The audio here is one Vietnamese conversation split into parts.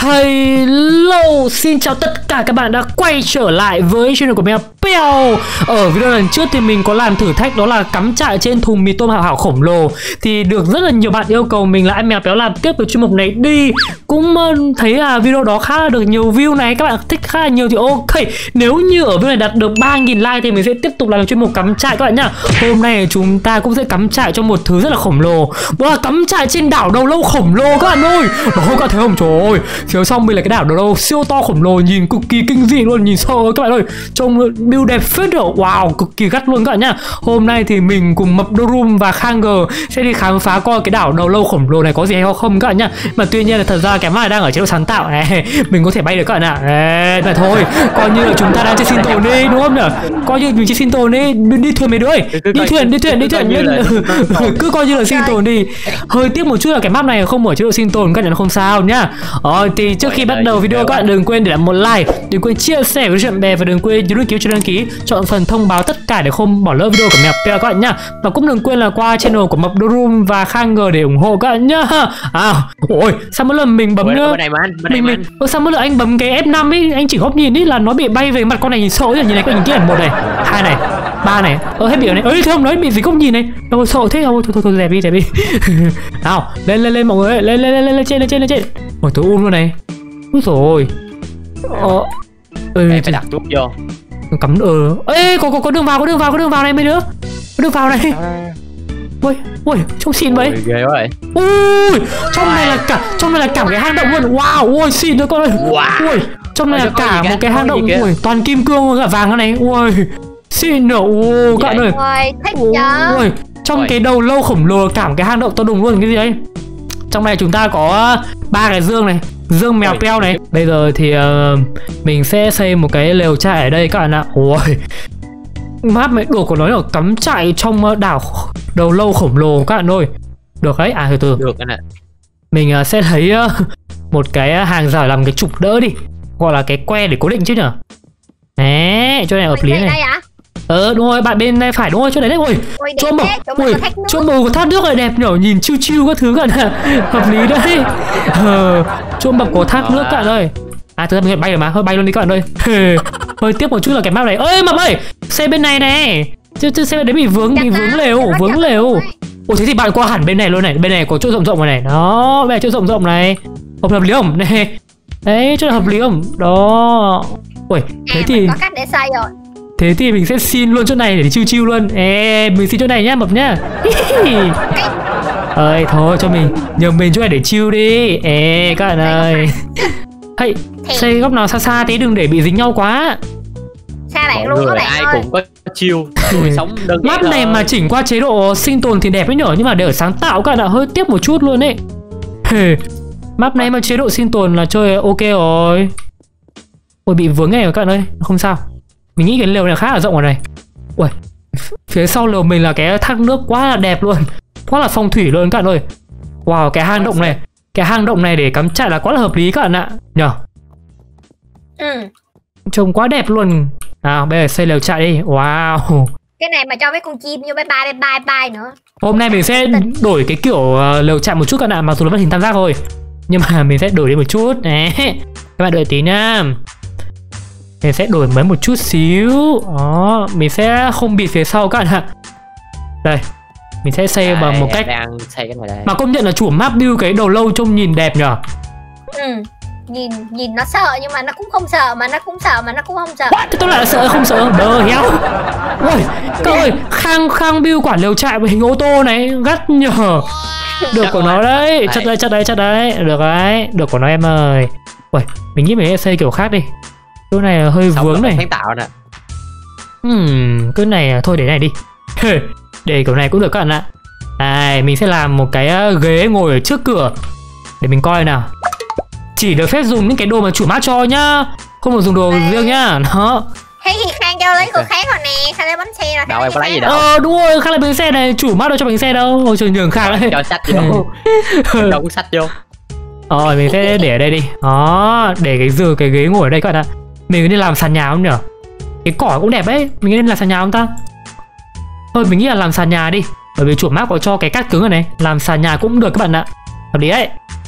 Hello, xin chào tất cả các bạn đã quay trở lại với channel của mèo Peo. Ở video lần trước thì mình có làm thử thách đó là cắm trại trên thùng mì tôm hảo hảo khổng lồ. Thì được rất là nhiều bạn yêu cầu mình là anh mèo Péo làm tiếp cái chuyên mục này đi. Cũng thấy là video đó khá là được nhiều view này, các bạn thích khá là nhiều thì ok. Nếu như ở video này đạt được 3.000 like thì mình sẽ tiếp tục làm chuyên mục cắm trại các bạn nhá. Hôm nay chúng ta cũng sẽ cắm trại cho một thứ rất là khổng lồ, đó là cắm trại trên đảo đầu lâu khổng lồ các bạn ơi. Đó các bạn thấy không, trời ơi, phía sau mình là cái đảo đầu lâu siêu to khổng lồ, nhìn cực kỳ kinh dị luôn, nhìn sợ các bạn ơi, trông build đẹp phết rồi, wow, cực kỳ gắt luôn các bạn nhá. Hôm nay thì mình cùng Mập Dorum và Khanger sẽ đi khám phá coi cái đảo đầu lâu khổng lồ này có gì hay không các bạn nhá. Mà tuy nhiên là thật ra cái máy đang ở chế độ sáng tạo này, mình có thể bay được các bạn ạ. Mà thôi, coi như là chúng ta đang chơi sinh tồn đi đúng không nhỉ? Coi như mình chơi sinh tồn đi, đi thuyền mấy đứa ơi, đi thuyền cứ coi như là sinh tồn đi. Hơi tiếc một chút là cái map này không ở chế độ sinh tồn các bạn, không sao nhá. Thì trước khi bắt đầu video các bạn đừng quên để lại một like, đừng quên chia sẻ với bạn bè và đừng quên nhấn đăng ký, chọn phần thông báo tất cả để không bỏ lỡ video của mèo Peo các bạn nhá. Và cũng đừng quên là qua channel của Mập Dorum và Khanger để ủng hộ các bạn nhá. Ôi, sao mỗi lần mình bấm sao mỗi lần anh bấm cái F5 ấy, anh chỉ góc nhìn ấy là nó bị bay về mặt con này, nhìn sợ ấy, nhìn này, con nhìn kia, 1 này, 2 này, 3 này, hết biểu này, thấy không, đấy bị gì góc nhìn này, đâu sợ thế không, thôi dẹp đi. Nào, lên mọi người, lên trên. Ôi tôi luôn này. Úi rồi. Em phải đặt chút vô. Cắm ê, có đường vào này mấy đứa. Có đường vào này. Ui, trông xịn vậy. Ghê quá vậy. Ui, trong này là cả cái hang động luôn. Wow, ui xịn thôi con ơi. Ui, trong này là cả một cái hang động, ui, toàn kim cương cả vàng cái này. Ui, xịn nữa. Các bạn ơi. Ui, trong cái đầu lâu khổng lồ cả một cái hang động to đùng luôn, cái gì đấy. Trong này chúng ta có 3 cái dương này, dương mèo Peo này. Bây giờ thì mình sẽ xây một cái lều trại ở đây các bạn ạ. Ôi, map mẹ đồ của nó là cắm trại trong đảo đầu lâu khổng lồ các bạn ơi. Được đấy, từ từ. Được anh ạ. Mình sẽ lấy một cái hàng rào làm cái trục đỡ đi, gọi là cái que để cố định chứ nhở. Đấy, chỗ này hợp lý này. Đúng rồi, bạn bên đây phải, đúng rồi, chỗ đấy đấy. Ôi, chỗ màu của thác nước này đẹp nhở, nhìn chiêu các thứ các bạn ạ. Hợp lý đấy. Chỗ mập của thác nước các bạn ơi. Thực ra mình bay được mà, thôi bay luôn đi các bạn ơi. Hơi tiếc một chút là cái map này. Ơi Mập ơi, xe bên này này, chứ xe bên đấy bị vướng lều. Ủa thế thì bạn qua hẳn bên này luôn này, bên này có chỗ rộng rồi này. Đó, bên này chỗ rộng này. Hợp lý không? Này. Đấy, chỗ này hợp lý không? Đó. Ui, thế thì có cách để xây rồi. Thế thì mình sẽ xin luôn chỗ này để chiêu luôn. Mình xin chỗ này nhá Mập nhá. Ơi thôi cho mình, nhờ mình chỗ này để chill đi. Các bạn ơi. Hey, xây góc nào xa tí, đừng để bị dính nhau quá. Xa bạn luôn các bạn ai ơi. cũng có chill, sống đơn giản. Map này mà chỉnh qua chế độ sinh tồn thì đẹp ấy nhở, nhưng mà để ở sáng tạo các bạn ạ, hơi tiếc một chút luôn ấy. Map này mà chế độ sinh tồn là chơi ok rồi. Ôi bị vướng này các bạn ơi, không sao. Mình nghĩ cái lều này khá là rộng rồi này. Ui, phía sau lều mình là cái thác nước quá là đẹp luôn, quá là phong thủy luôn các bạn ơi. Wow, cái hang động này để cắm trại là quá là hợp lý các bạn ạ, nhở. Trông quá đẹp luôn. Nào bây giờ xây lều trại đi. Wow, cái này mà cho mấy con chim vô bye nữa. Hôm nay mình sẽ đổi cái kiểu lều trại một chút các bạn ạ, mặc dù nó vẫn hình tam giác thôi, nhưng mà mình sẽ đổi đi một chút. Đấy, các bạn đợi tí nhá. Mình sẽ đổi mới một chút xíu. Đó, mình sẽ không bịt phía sau các bạn ạ. Đây, mình sẽ xây bằng một cách đang xây cái này đây. mà công nhận là chủ map build cái đầu lâu trông nhìn đẹp nhở. Nhìn nó sợ nhưng mà nó cũng không sợ, mà nó cũng sợ mà nó cũng không sợ. What? Tôi lại sợ không sợ, đờ héo. Ôi, các ơi, Khang build quả lều trại với hình ô tô này, gắt nhở. Được của nó đấy, chất đấy. Được của nó em ơi. Ui, mình nghĩ mình sẽ xây kiểu khác đi. Chỗ này là hơi vướng này. Sáng tạo nè. Cái này thôi để này đi. Để kiểu này cũng được các bạn ạ. Này, mình sẽ làm một cái ghế ngồi ở trước cửa để mình coi nào. Chỉ được phép dùng những cái đồ mà chủ map cho nhá, không được dùng đồ riêng nhá. Đó. Thế thì Khang cho lấy cửa khác rồi nè, Khang lấy bánh xe rồi. Đâu em có lấy gì đâu. Đúng rồi, Khang lấy bánh xe này, chủ map đâu cho bánh xe đâu. Ôi trời, nhường Khang đấy. Cho sách vô. Đâu có sách vô. Rồi mình sẽ để ở đây đi. Đó, để cái ghế ngồi ở đây các bạn ạ. Mình có nên làm sàn nhà không nhở? Cái cỏ cũng đẹp ấy, mình nên làm sàn nhà không ta? Thôi mình nghĩ là làm sàn nhà đi, bởi vì chủ map có cho cái cát cứng ở này, làm sàn nhà cũng được các bạn ạ. Hợp lý đấy.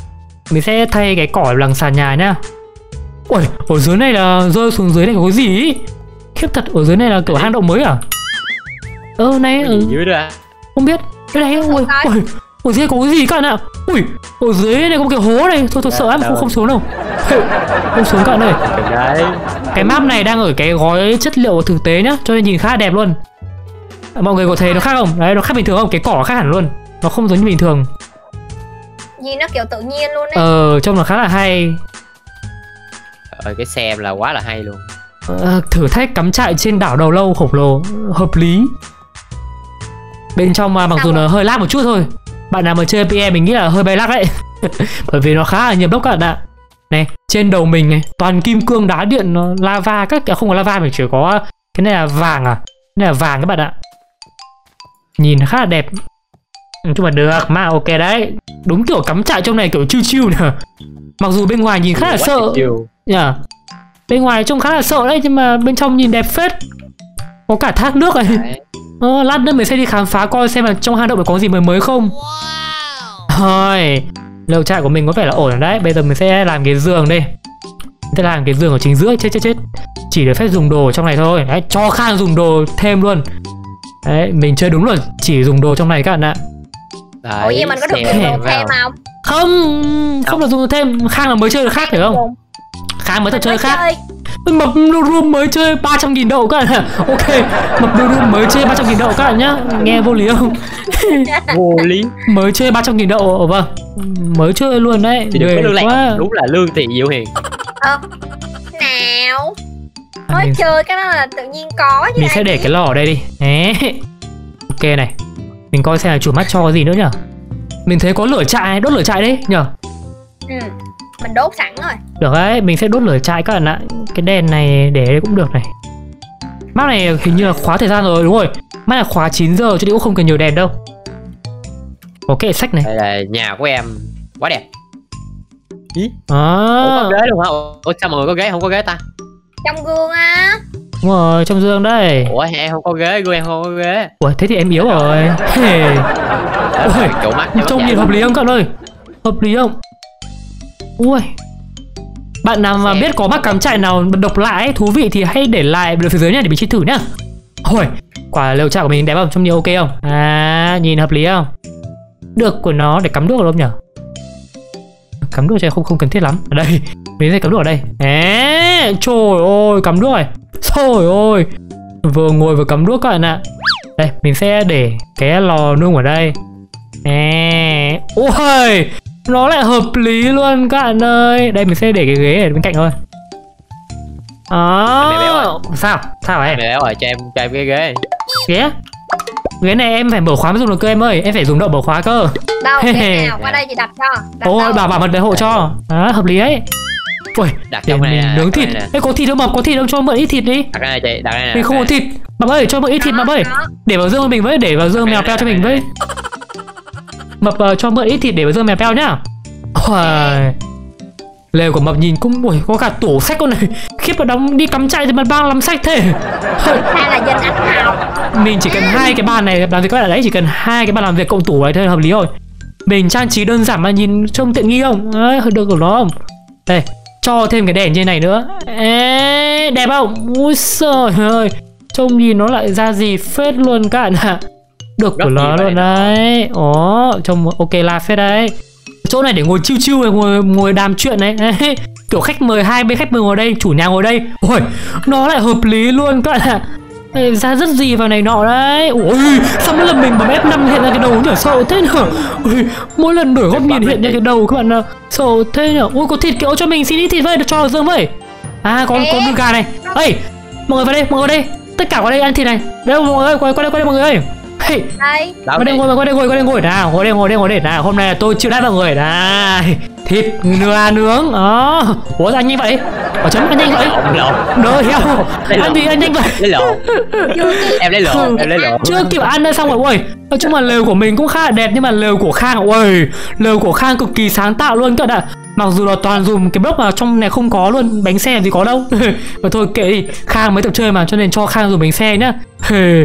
Mình sẽ thay cái cỏ làm sàn nhà nhá. Ui, ở dưới này là rơi xuống dưới này có cái gì ý? Khiếp thật, ở dưới này là kiểu hang động mới à? Này dưới đó à? không biết. Đây này, ui, ở dưới có cái gì các bạn ạ? Ui, ở dưới này có một cái hố này. Thôi sợ lắm, không xuống đâu. Không xuống các bạn ơi. Cái map này đang ở cái gói chất liệu thực tế nhá, cho nên nhìn khá là đẹp luôn. Mọi người có thấy nó khác không? Đấy, nó khác bình thường không? Cái cỏ khác hẳn luôn. Nó không giống như bình thường. Nhìn nó kiểu tự nhiên luôn đấy. Trông nó khá là hay. Cái xem là quá là hay luôn. Thử thách cắm trại trên đảo đầu lâu khổng lồ, hợp lý. Bên trong mà mặc dù nó hơi lag một chút thôi. Bạn nào mà chơi PE mình nghĩ là hơi bay lag đấy. Bởi vì nó khá là nhiều block các bạn ạ. Này, trên đầu mình này, toàn kim cương đá điện, nó lava không có lava, mình chỉ có cái này là vàng à. Cái này là vàng các bạn ạ. Nhìn khá là đẹp. Nhưng mà được, mà ok đấy. Đúng kiểu cắm trại trong này kiểu chill chill nè. Mặc dù bên ngoài nhìn khá là sợ. Bên ngoài trông khá là sợ đấy, nhưng mà bên trong nhìn đẹp phết. Có cả thác nước này. Lát nữa mình sẽ đi khám phá coi xem là trong hang động có gì mới không. Thôi, lều trại của mình có vẻ là ổn rồi đấy. Bây giờ mình sẽ làm cái giường đây. Mình sẽ làm cái giường ở chính giữa. Chết. Chỉ được phép dùng đồ trong này thôi. Đấy, cho Khang dùng đồ thêm luôn. Đấy, mình chơi đúng rồi, chỉ dùng đồ trong này các bạn ạ. Ủa nhưng mình có được dùng đồ thêm không? Không được dùng đồ thêm. Khang là mới chơi được khác phải không? Khang mới tập chơi khác. Mập room mới chơi 300.000 đậu các bạn ạ. Ok, mập room mới chơi 300.000 đậu các bạn nhá. Nghe vô lý không? Vô lý. Mới chơi 300.000 đậu, vâng. Mới chơi luôn đấy. Thì đừng có lương lẹo. Đúng là lương thì Diệu Hiền. Nào. Mới chơi cái đó là tự nhiên có chứ. Mình sẽ để cái lò ở đây đi. Đấy. Ok này. Mình coi xem là chủ mắt cho cái gì nữa nhở. Mình thấy có lửa trại, đốt lửa trại đấy nhở. Mình đốt sẵn rồi. Được đấy, mình sẽ đốt lửa trại các bạn ạ. Cái đèn này để đây cũng được này. Map này hình như là khóa thời gian rồi, đúng rồi. Map là khóa 9 giờ cho nên cũng không cần nhiều đèn đâu. Có kệ sách này. Đây là nhà của em, quá đẹp. Ủa, có ghế luôn hả? Ủa sao mọi người có ghế không có ghế ta? Trong gương á. Đúng rồi, trong giường đây. Ủa em không có ghế, gương em không có ghế. Ủa thế thì em yếu rồi. Ôi, trông nhìn hợp lý không các bạn ơi? Hợp lý không? Ui, bạn nào mà biết có mắc cắm trại nào độc lạ ấy, thú vị thì hãy để lại bên phía dưới nhá để mình chơi thử nhá. Ôi, quả lều trại của mình đẹp không? Trông nhìn ok không? Nhìn hợp lý không? Được của nó để cắm đuốc được không nhở? Cắm đuốc chứ không cần thiết lắm. Ở đây, mình sẽ cắm đuốc ở đây. Trời ơi, cắm đuốc này. Trời ơi, vừa ngồi vừa cắm đuốc các bạn ạ. Đây, mình sẽ để cái lò nung ở đây. Ôi, nó lại hợp lý luôn các bạn ơi. Đây mình sẽ để cái ghế ở bên cạnh thôi. Sao em? Mẹ béo rồi, cho em cái ghế. Ghế này em phải mở khóa mới dùng được cơ em ơi. Em phải dùng đậu mở khóa cơ. Đâu, ghế nào? Qua đây chị đặt cho. Ôi, bảo mật để hộ cho. Hợp lý ấy. Ui, đặt trong này mình nướng thịt. Ê, có thịt không mập? Có thịt không? Cho mượn ít thịt đi. Đặt cái này chị, đặt cái này. Mình không có thịt. Mập ơi, cho mượn ít thịt mập ơi. Để vào dương cho mình với, để vào dương mèo peo cho mình với. Mập cho mượn ít thịt để vào dương mèo peo nhá. Lều của mập nhìn cũng có cả tủ sách con này. Khiếp, nó đóng đi cắm trại thì mà bao lắm sách thế. Hay là dân ăn học. Mình chỉ cần 2 cái bàn này làm việc các bạn đấy, chỉ cần 2 cái bàn làm việc cộng tủ này thôi là hợp lý rồi. Mình trang trí đơn giản mà nhìn trông tiện nghi không? Được của nó không? Đây, cho thêm cái đèn trên này nữa. Đẹp không? Ui trời ơi, trông nhìn nó lại ra gì phết luôn các bạn ạ. Được của nó luôn đấy. Trông ok là phết đấy. Chỗ này để ngồi chill chill này, ngồi đàm chuyện này. Kiểu khách mời, hai bên khách mời ngồi đây, chủ nhà ngồi đây. Ôi, nó lại hợp lý luôn các bạn ạ. Ra rất gì vào này nọ đấy. Ôi, sao mỗi lần mình bấm F5 hiện ra cái đầu nhở, sợ thế nhở. Ôi, mỗi lần đổi góc nhìn hiện ra cái đầu các bạn ạ, sợ thế nhở. Ôi, có thịt kiểu cho mình xin ít thịt với, được cho Dương với. Có đùi gà này. Ê, mọi người vào đây, mọi người đây. Tất cả vào đây ăn thịt này. Đây mọi người ơi, qua đây mọi người ơi. Hey, qua đây ngồi nào, ngồi đây nào. Hôm nay là tôi chịu đắt mọi người này. Thịt nướng đó. Ủa sao anh nhanh vậy? Ở chấm anh nhanh vậy? Đỡ heo. Ăn gì anh nhanh vậy? Lấy lộn. Em lấy lộn. Chưa kịp ăn đã xong rồi. Ui, nói chung là lều của mình cũng khá là đẹp, nhưng mà lều của Khang, ui, lều của Khang cực kỳ sáng tạo luôn các bạn ạ. Mặc dù là toàn dùng cái block mà trong này không có luôn, bánh xe gì có đâu. Mà thôi kệ đi, Khang mới tập chơi mà, cho nên cho Khang dùng bánh xe nhá.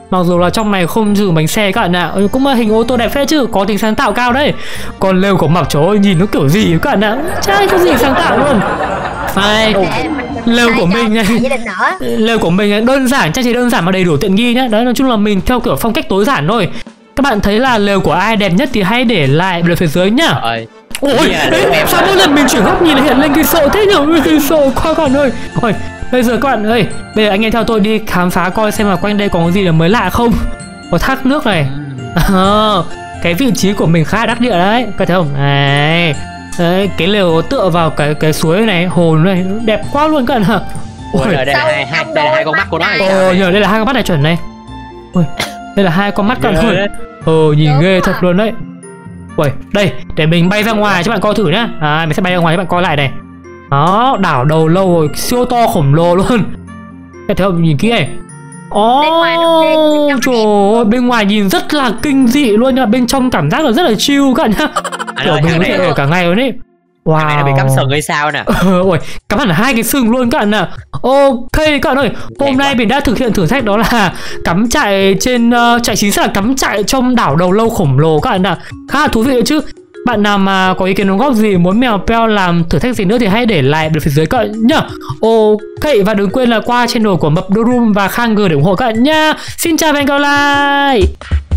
Mặc dù là trong này không dùng bánh xe các bạn ạ, cũng là hình ô tô đẹp phết chứ, có tính sáng tạo cao đấy. Còn lều của Mập trời ơi nhìn nó kiểu gì các bạn ạ, chả có gì sáng tạo luôn. Ai, lều của mình này, lều của mình đơn giản, trang trí đơn giản mà đầy đủ tiện nghi nhá. Đấy, nói chung là mình theo kiểu phong cách tối giản thôi. Các bạn thấy là lều của ai đẹp nhất thì hãy để lại bên phía dưới nhá. Ôi, đấy, sao mỗi lần mình chuyển góc nhìn hiện lên cái sợ thế nhỉ? Cái sợ quá các bạn ơi. Ôi, bây giờ các bạn ơi, bây giờ anh em theo tôi đi khám phá coi xem là quanh đây có gì là mới lạ không. Có thác nước này. Cái vị trí của mình khá đắc địa đấy, các thấy không? Này. Đấy, cái lều tựa vào cái suối này, hồ này, đẹp quá luôn các bạn ạ. Ôi, đây là hai con mắt của nó này. Nhờ đây là hai con mắt này chuẩn này. Ôi, đây là hai con mắt các bạn ơi. Nhìn ghê thật luôn đấy. Ui, đây, để mình bay ra ngoài cho bạn coi thử nhá. Mình sẽ bay ra ngoài cho bạn coi lại này. Đó, đảo đầu lâu rồi, siêu to khổng lồ luôn. Thấy không, nhìn kỹ này. Trời ơi, bên ngoài nhìn rất là kinh dị luôn nha. Bên trong cảm giác là rất là chill các bạn nhá. Kiểu mình có thể ở cả ngày luôn đấy. Wow. Này là bị cắm sừng hay sao nè. Ôi, cắm hẳn hai cái sừng luôn các bạn ạ. Ok các bạn ơi, hôm nay mình đã thực hiện thử thách đó là cắm trại trên trại, chính xác là cắm trại trong đảo đầu lâu khổng lồ các bạn ạ. Khá là thú vị đấy chứ. Bạn nào mà có ý kiến đóng góp gì, muốn Mèo Peo làm thử thách gì nữa thì hãy để lại bên phía dưới các bạn nhá. Ok, và đừng quên là qua channel của Mập Doom và Khang G để ủng hộ các bạn nha. Xin chào và hẹn gặp lại.